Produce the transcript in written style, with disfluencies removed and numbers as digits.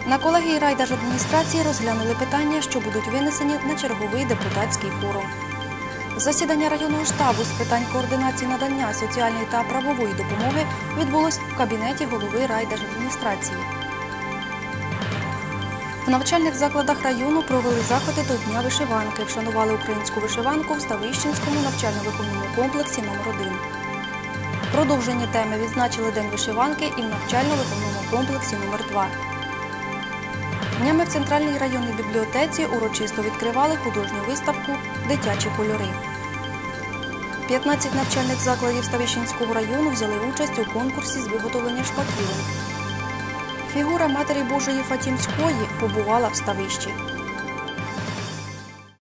На колегії райдержадміністрації розглянули питання, що будуть винесені на черговий депутатський форум. Засідання районного штабу з питань координації надання соціальної та правової допомоги відбулось в кабінеті голови райдержадміністрації. В навчальних закладах району провели заходи до Дня вишиванки, вшанували українську вишиванку в Ставищенському навчально-виховному комплексі №1. Продовження теми відзначили День вишиванки і в навчально-виховному комплексі №2. Днями в Центральній районній бібліотеці урочисто відкривали художню виставку «Дитячі кольори». 15 навчальних закладів Ставищенського району взяли участь у конкурсі з виготовлення шпаклівок. Фігура Матері Божої Фатімської побувала в Ставищі.